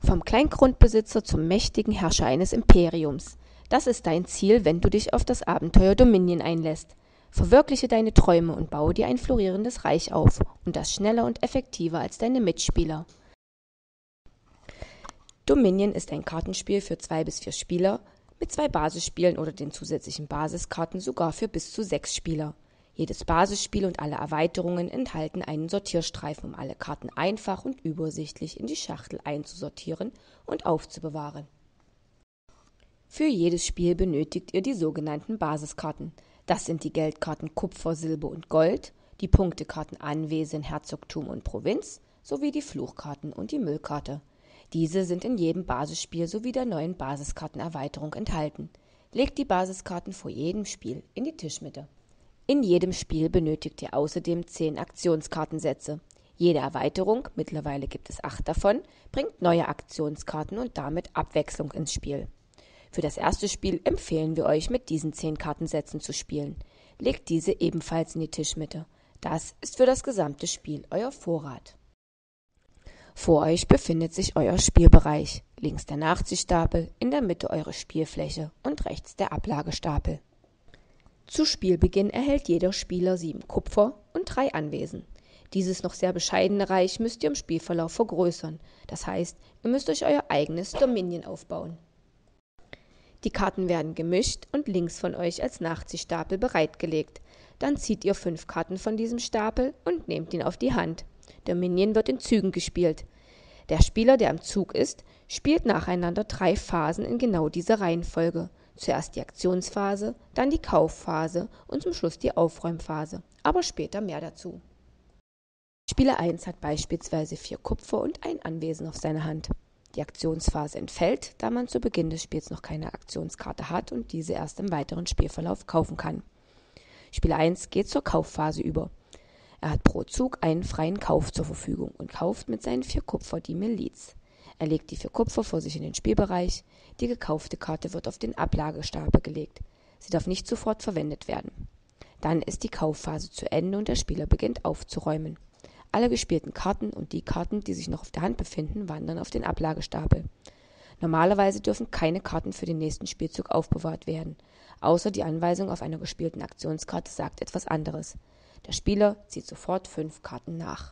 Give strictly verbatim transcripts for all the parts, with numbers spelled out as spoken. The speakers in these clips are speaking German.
Vom Kleingrundbesitzer zum mächtigen Herrscher eines Imperiums. Das ist dein Ziel, wenn du dich auf das Abenteuer Dominion einlässt. Verwirkliche deine Träume und baue dir ein florierendes Reich auf, und das schneller und effektiver als deine Mitspieler. Dominion ist ein Kartenspiel für zwei bis vier Spieler, mit zwei Basisspielen oder den zusätzlichen Basiskarten sogar für bis zu sechs Spieler. Jedes Basisspiel und alle Erweiterungen enthalten einen Sortierstreifen, um alle Karten einfach und übersichtlich in die Schachtel einzusortieren und aufzubewahren. Für jedes Spiel benötigt ihr die sogenannten Basiskarten. Das sind die Geldkarten Kupfer, Silber und Gold, die Punktekarten Anwesen, Herzogtum und Provinz sowie die Fluchkarten und die Müllkarte. Diese sind in jedem Basisspiel sowie der neuen Basiskartenerweiterung enthalten. Legt die Basiskarten vor jedem Spiel in die Tischmitte. In jedem Spiel benötigt ihr außerdem zehn Aktionskartensätze. Jede Erweiterung, mittlerweile gibt es acht davon, bringt neue Aktionskarten und damit Abwechslung ins Spiel. Für das erste Spiel empfehlen wir euch, mit diesen zehn Kartensätzen zu spielen. Legt diese ebenfalls in die Tischmitte. Das ist für das gesamte Spiel euer Vorrat. Vor euch befindet sich euer Spielbereich. Links der Nachziehstapel, in der Mitte eure Spielfläche und rechts der Ablagestapel. Zu Spielbeginn erhält jeder Spieler sieben Kupfer und drei Anwesen. Dieses noch sehr bescheidene Reich müsst ihr im Spielverlauf vergrößern. Das heißt, ihr müsst euch euer eigenes Dominion aufbauen. Die Karten werden gemischt und links von euch als Nachziehstapel bereitgelegt. Dann zieht ihr fünf Karten von diesem Stapel und nehmt ihn auf die Hand. Dominion wird in Zügen gespielt. Der Spieler, der am Zug ist, spielt nacheinander drei Phasen in genau dieser Reihenfolge. Zuerst die Aktionsphase, dann die Kaufphase und zum Schluss die Aufräumphase. Aber später mehr dazu. Spieler eins hat beispielsweise vier Kupfer und ein Anwesen auf seiner Hand. Die Aktionsphase entfällt, da man zu Beginn des Spiels noch keine Aktionskarte hat und diese erst im weiteren Spielverlauf kaufen kann. Spieler eins geht zur Kaufphase über. Er hat pro Zug einen freien Kauf zur Verfügung und kauft mit seinen vier Kupfer die Miliz. Er legt die vier Kupfer vor sich in den Spielbereich. Die gekaufte Karte wird auf den Ablagestapel gelegt. Sie darf nicht sofort verwendet werden. Dann ist die Kaufphase zu Ende und der Spieler beginnt aufzuräumen. Alle gespielten Karten und die Karten, die sich noch auf der Hand befinden, wandern auf den Ablagestapel. Normalerweise dürfen keine Karten für den nächsten Spielzug aufbewahrt werden, außer die Anweisung auf einer gespielten Aktionskarte sagt etwas anderes. Der Spieler zieht sofort fünf Karten nach.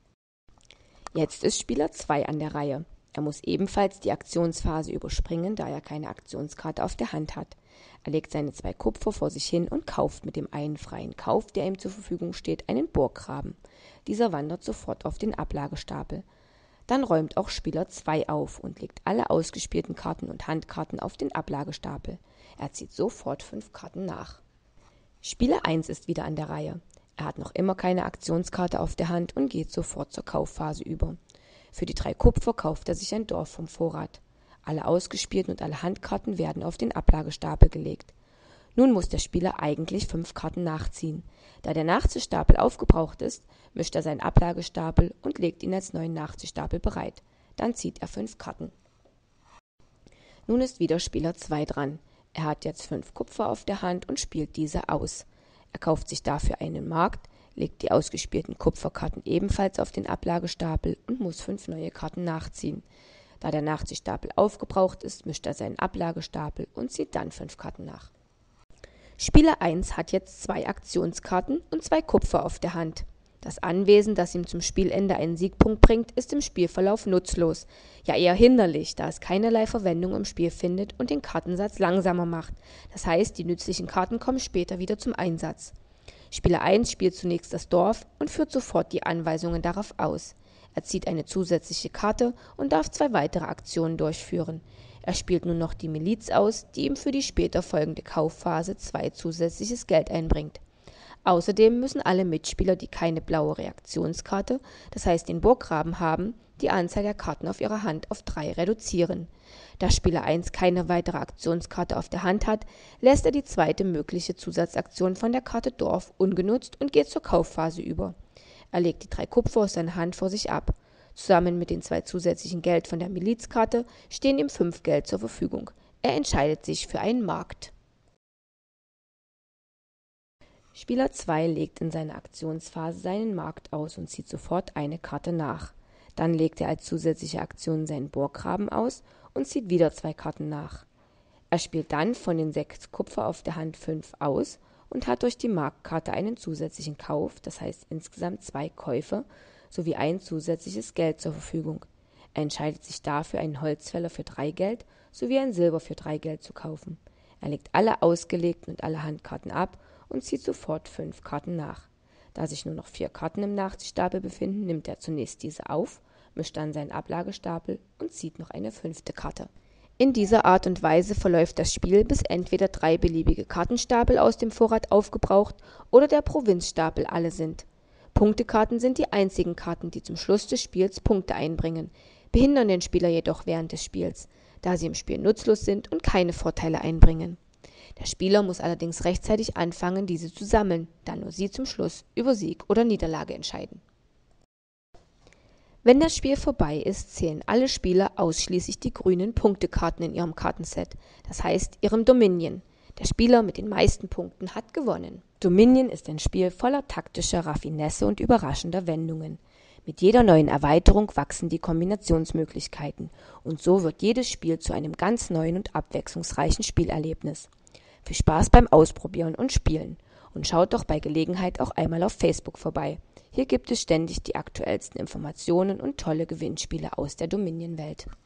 Jetzt ist Spieler zwei an der Reihe. Er muss ebenfalls die Aktionsphase überspringen, da er keine Aktionskarte auf der Hand hat. Er legt seine zwei Kupfer vor sich hin und kauft mit dem einen freien Kauf, der ihm zur Verfügung steht, einen Burggraben. Dieser wandert sofort auf den Ablagestapel. Dann räumt auch Spieler zwei auf und legt alle ausgespielten Karten und Handkarten auf den Ablagestapel. Er zieht sofort fünf Karten nach. Spieler eins ist wieder an der Reihe. Er hat noch immer keine Aktionskarte auf der Hand und geht sofort zur Kaufphase über. Für die drei Kupfer kauft er sich ein Dorf vom Vorrat. Alle ausgespielten und alle Handkarten werden auf den Ablagestapel gelegt. Nun muss der Spieler eigentlich fünf Karten nachziehen. Da der Nachziehstapel aufgebraucht ist, mischt er seinen Ablagestapel und legt ihn als neuen Nachziehstapel bereit. Dann zieht er fünf Karten. Nun ist wieder Spieler zwei dran. Er hat jetzt fünf Kupfer auf der Hand und spielt diese aus. Er kauft sich dafür einen Markt, legt die ausgespielten Kupferkarten ebenfalls auf den Ablagestapel und muss fünf neue Karten nachziehen. Da der Nachziehstapel aufgebraucht ist, mischt er seinen Ablagestapel und zieht dann fünf Karten nach. Spieler eins hat jetzt zwei Aktionskarten und zwei Kupfer auf der Hand. Das Anwesen, das ihm zum Spielende einen Siegpunkt bringt, ist im Spielverlauf nutzlos. Ja, eher hinderlich, da es keinerlei Verwendung im Spiel findet und den Kartensatz langsamer macht. Das heißt, die nützlichen Karten kommen später wieder zum Einsatz. Spieler eins spielt zunächst das Dorf und führt sofort die Anweisungen darauf aus. Er zieht eine zusätzliche Karte und darf zwei weitere Aktionen durchführen. Er spielt nun noch die Miliz aus, die ihm für die später folgende Kaufphase zwei zusätzliches Geld einbringt. Außerdem müssen alle Mitspieler, die keine blaue Reaktionskarte, das heißt den Burggraben haben, die Anzahl der Karten auf ihrer Hand auf drei reduzieren. Da Spieler eins keine weitere Aktionskarte auf der Hand hat, lässt er die zweite mögliche Zusatzaktion von der Karte Dorf ungenutzt und geht zur Kaufphase über. Er legt die drei Kupfer aus seiner Hand vor sich ab. Zusammen mit den zwei zusätzlichen Geld von der Milizkarte stehen ihm fünf Geld zur Verfügung. Er entscheidet sich für einen Markt. Spieler zwei legt in seiner Aktionsphase seinen Markt aus und zieht sofort eine Karte nach. Dann legt er als zusätzliche Aktion seinen Burggraben aus und zieht wieder zwei Karten nach. Er spielt dann von den sechs Kupfer auf der Hand fünf aus und hat durch die Markkarte einen zusätzlichen Kauf, das heißt insgesamt zwei Käufe, sowie ein zusätzliches Geld zur Verfügung. Er entscheidet sich dafür, einen Holzfäller für drei Geld sowie ein Silber für drei Geld zu kaufen. Er legt alle ausgelegten und alle Handkarten ab und zieht sofort fünf Karten nach. Da sich nur noch vier Karten im Nachziehstapel befinden, nimmt er zunächst diese auf, mischt dann seinen Ablagestapel und zieht noch eine fünfte Karte. In dieser Art und Weise verläuft das Spiel, bis entweder drei beliebige Kartenstapel aus dem Vorrat aufgebraucht oder der Provinzstapel alle sind. Punktekarten sind die einzigen Karten, die zum Schluss des Spiels Punkte einbringen, behindern den Spieler jedoch während des Spiels, da sie im Spiel nutzlos sind und keine Vorteile einbringen. Der Spieler muss allerdings rechtzeitig anfangen, diese zu sammeln, da nur sie zum Schluss über Sieg oder Niederlage entscheiden. Wenn das Spiel vorbei ist, zählen alle Spieler ausschließlich die grünen Punktekarten in ihrem Kartenset, das heißt ihrem Dominion. Der Spieler mit den meisten Punkten hat gewonnen. Dominion ist ein Spiel voller taktischer Raffinesse und überraschender Wendungen. Mit jeder neuen Erweiterung wachsen die Kombinationsmöglichkeiten und so wird jedes Spiel zu einem ganz neuen und abwechslungsreichen Spielerlebnis. Viel Spaß beim Ausprobieren und Spielen und schaut doch bei Gelegenheit auch einmal auf Facebook vorbei. Hier gibt es ständig die aktuellsten Informationen und tolle Gewinnspiele aus der Dominion-Welt.